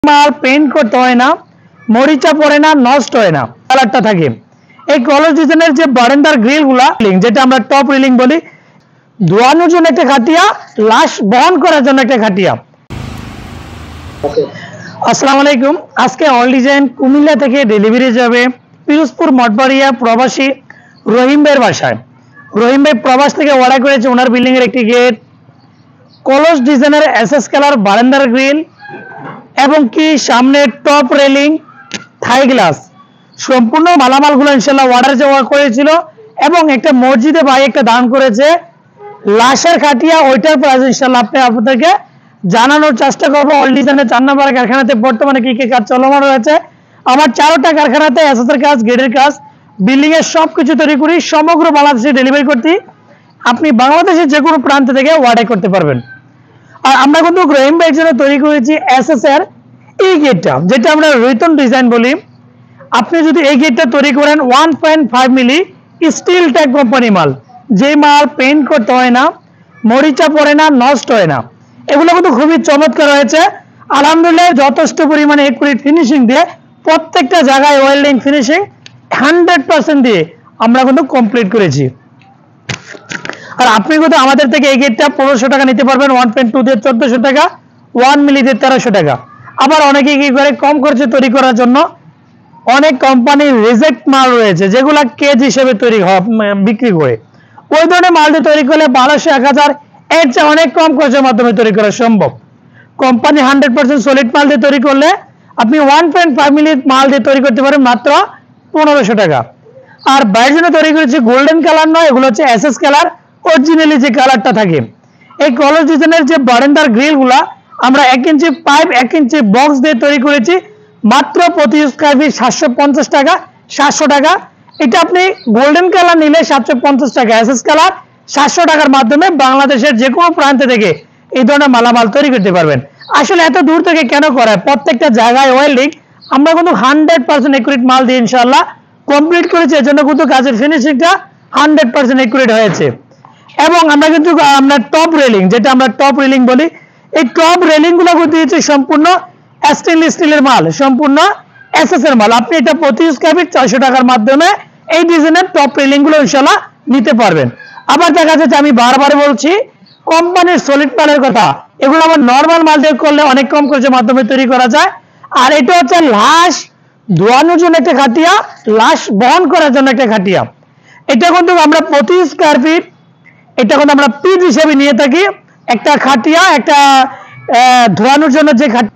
মাল পেইন্ট করতে হয় না, মরিচা পড়ে না, নষ্ট হয় না, কালারটা থাকে। এই কলস ডিজাইনের যে বারান্দার গ্রিল গুলা, যেটা আমরা টপ রিলিং বলি, ধোয়ানোর জন্য একটা খাটিয়া, লাশ বহন করার জন্য একটা খাটিয়া। আসসালামু আলাইকুম। আজকে অল ডিজাইন কুমিল্লা থেকে ডেলিভারি যাবে পিরোজপুর মঠবাড়িয়া প্রবাসী রহিম ভাইয়ের বাসায়। রহিম ভাই প্রবাস থেকে অর্ডার করেছে ওনার বিল্ডিং এর একটি গেট, কলস ডিজাইনের এসএস কালার বারান্দার গ্রিল এবং কি সামনে টপ রেলিং, থাই গ্লাস, সম্পূর্ণ মালামালগুলো ইনশাল্লাহ অর্ডার দেওয়া করেছিল। এবং একটা মসজিদে ভাই একটা দান করেছে লাশের খাটিয়া, ওইটার প্রাইস ইনশাল্লাহ আপনাদেরকে জানানোর চেষ্টা করবো। অল ডিজাইনের 4 নম্বর কারখানাতে বর্তমানে কি কি কাজ চলমান রয়েছে। আমার 4টা কারখানাতে এসএসের কাজ, গেটের কাজ, বিল্ডিং এর সবকিছু তৈরি করি, সমগ্র বাংলাদেশে ডেলিভারি করতে। আপনি বাংলাদেশের যে কোনো প্রান্ত থেকে অর্ডার করতে পারবেন। আর আমরা কিন্তু রহিম ভাইয়ের জন্য তৈরি করেছি এসএস এর এই গেটটা, যেটা আমরা রৈতন ডিজাইন বলি। আপনি যদি এই গেটটা তৈরি করেন 1.5 মিলি স্টিল ট্যাগ কোম্পানি মাল, যে মাল পেইন্ট করতে হয় না, মরিচা পড়ে না, নষ্ট হয় না, এগুলো কিন্তু খুবই চমৎকার হয়েছে। আলহামদুলিল্লাহ যথেষ্ট পরিমাণে একুরেট ফিনিশিং দিয়ে প্রত্যেকটা জায়গায় ওয়েল্ডিং ফিনিশিং 100% দিয়ে আমরা কিন্তু কমপ্লিট করেছি। আর আপনি কিন্তু আমাদের থেকে এই গেটটা 1500 টাকা নিতে পারবেন, 1.2 দিয়ে 1400 টাকা, 1 মিলি দিয়ে 1300 টাকা। আবার অনেকে কি করে কম খরচে তৈরি করার জন্য অনেক কোম্পানি রিজেক্ট মাল রয়েছে, যেগুলা কেজি হিসেবে তৈরি বিক্রি করে। ওই ধরনের মাল দিয়ে তৈরি করলে 1200, 1000 এর চেয়ে অনেক কম খরচের মাধ্যমে তৈরি করা সম্ভব। কোম্পানি 100% সলিড মাল দিয়ে তৈরি করলে আপনি 1.5 মিলি মাল দিয়ে তৈরি করতে পারেন মাত্র 1500 টাকা। আর বাইরের জন্য তৈরি করেছি গোল্ডেন কালার নয়, এগুলো হচ্ছে এসএস কালার, অরিজিনালি যে কালারটা থাকে। এই কলস ডিজাইনের যে বারান্দার গ্রিল গুলা আমরা 1 ইঞ্চি পাইপ, 1 ইঞ্চি বক্স দিয়ে তৈরি করেছি মাত্র প্রতি স্কয়ার ফিট 750 টাকা, 700 টাকা। এটা আপনি গোল্ডেন কালার নিলে 750 টাকা, এসএস কালার 700 টাকার মাধ্যমে বাংলাদেশের যে কোনো প্রান্ত থেকে এই ধরনের মালামাল তৈরি করতে পারবেন। আসলে এত দূর থেকে কেন করায়, প্রত্যেকটা জায়গায় ওয়েল্ডিং আমরা কিন্তু 100% একুরেট মাল দিয়ে ইনশাআল্লাহ কমপ্লিট করেছি। এর জন্য কিন্তু কাজের ফিনিশিংটা 100% একুরেট হয়েছে। এবং আমরা কিন্তু আমরা টপ রেলিং, যেটা আমরা টপ রেলিং বলি, এই টপ রেলিং গুলো দিয়েছি সম্পূর্ণ স্টেনলেস স্টিলের মাল, সম্পূর্ণ এসএস এর মাল। আপনি এটা প্রতি স্কয়ার ফিট 400 টাকার মাধ্যমে এই ডিজাইনের টপ রেলিং গুলো ইনশাআল্লাহ নিতে পারবেন। আবার দেখা যাচ্ছে আমি বারবার বলছি কোম্পানির সলিড মালের কথা, এগুলো আমার নরমাল মাল দিয়ে করলে অনেক কম খরচের মাধ্যমে তৈরি করা যায়। আর এটা হচ্ছে লাশ ধোয়ানোর জন্য একটা খাটিয়া, লাশ বহন করার জন্য একটা খাটিয়া। এটা কিন্তু আমরা প্রতি স্কয়ার ফিট এটা কিন্তু আমরা পিস হিসেবে নিয়ে থাকি, একটা খাটিয়া, একটা ধোয়ানোর জন্য যে খাটিয়া।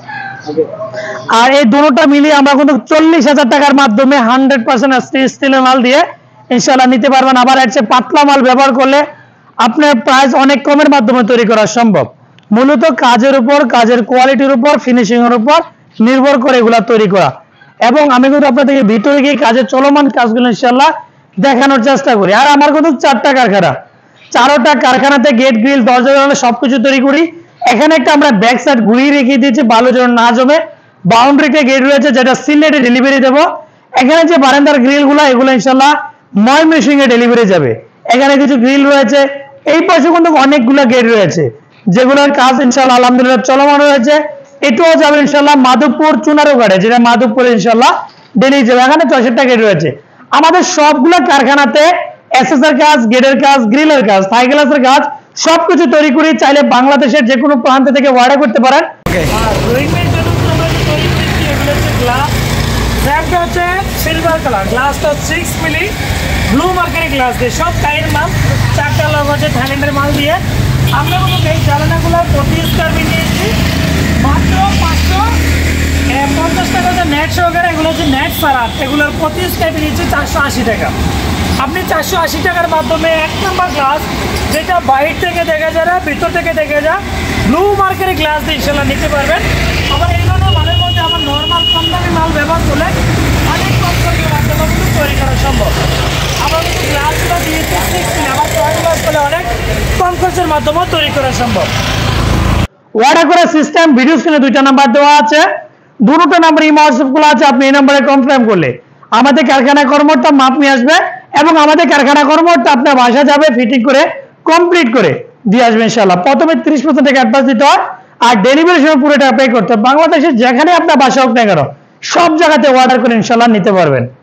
আর এই দুটোটা মিলিয়ে আমরা কিন্তু 40,000 টাকার মাধ্যমে 100% স্টিলের মাল দিয়ে ইনশাআল্লাহ নিতে পারবেন। আবার এর চেয়ে পাতলা মাল ব্যবহার করলে আপনার প্রাইস অনেক কমের মাধ্যমে তৈরি করা সম্ভব। মূলত কাজের উপর, কাজের কোয়ালিটির উপর, ফিনিশিং এর উপর নির্ভর করে এগুলা তৈরি করা। এবং আমি কিন্তু আপনাদেরকে ভিতরে গিয়ে কাজের চলমান কাজগুলো ইনশাআল্লাহ দেখানোর চেষ্টা করি। আর আমার কিন্তু 4টা কারখানা, 4টা কারখানাতে গেট, গ্রিল, দরজা জানালা সবকিছু তৈরি করি। এখানে একটা আমরা ব্যাক সাইড ঘুরিয়ে রেখে দিয়েছি ভালো যেন না জমে। বাউন্ডারিতে গেট রয়েছে, যেটা সিলেটে ডেলিভারি দেবো। এখানে যে বারান্দার গ্রিল গুলা, এগুলো ইনশাআল্লাহ ময়মনসিংহে ডেলিভারি যাবে। এখানে কিছু গ্রিল রয়েছে, এই পাশে কিন্তু অনেকগুলো গেট রয়েছে, যেগুলোর কাজ ইনশাআল্লাহ আলহামদুলিল্লাহ চলমান রয়েছে। এটাও যাবে ইনশাআল্লাহ মাধবপুর চুনারুঘাটে, যেটা মাধবপুরে ইনশাআল্লাহ ডেলিভারি যাবে। এখানে 64টা গেট রয়েছে। আমাদের সবগুলো কারখানাতে এসএস এর কাজ, গেটের কাজ, গ্রিলের কাজ, থাই গ্লাসের কাজ সবকিছু তৈরি করি। চাইলে বাংলাদেশের যে কোনো প্রান্ত থেকে অর্ডার করতে পারেন। হচ্ছে সিলভার কালার, গ্লাসটা 6 মিলি ব্লু মার্কের গ্লাস দিয়ে, সব টাইর মাল, 4টা লগ হচ্ছে থাইল্যান্ডের মাল দিয়ে। আমরা কিন্তু এই জ্বালানাগুলো প্রতি স্কয়ার ফিট নিয়েছি মাত্র 550 টাকা হচ্ছে নেট সহকারে। এগুলো হচ্ছে নেট ছাড়া, এগুলোর প্রতি স্কয়ার ফিট নিচ্ছে 480 টাকা। আপনি 480 টাকার মাধ্যমে 1 নম্বর গ্লাস, যেটা বাইরে থেকে দেখা যায় না, ভিতর থেকে দেখা যায়, ব্লু মার্কের গ্লাস দিয়ে ইনশাআল্লাহ নিতে পারবেন। আবার এই ধরনের মালের মধ্যে আমার নর্মাল কম দামি মাল ব্যবহার করলে অনেক কম খরচের মাধ্যমে কিন্তু তৈরি করা সম্ভব। আবার কিন্তু গ্লাসগুলো দিয়েছি 6 মিলি, আবার টয় গ্লাস করলে অনেক কম খরচের মাধ্যমে তৈরি করা সম্ভব। অর্ডার করার সিস্টেম ভিডিও স্ক্রিনে 2টা নাম্বার দেওয়া আছে, দুটো নাম্বার ইমো হোয়াটসঅ্যাপ গুলো আছে। আপনি এই নাম্বারে কনফার্ম করলে আমাদের কারখানা কর্মকর্তা মাপ নিয়ে আসবে এবং আমাদের কারখানা কর্মকর্তা আপনার বাসা যাবে, ফিটিং করে কমপ্লিট করে দিয়ে আসবে ইনশাআল্লাহ। প্রথমে 30% টাকা অ্যাডভান্স দিতে হয়, আর ডেলিভারি সময় পুরো টাকা পে করতে হবে। বাংলাদেশে যেখানে আপনার বাসা হোক না কেন সব জায়গাতে অর্ডার করে ইনশাল্লাহ নিতে পারবেন।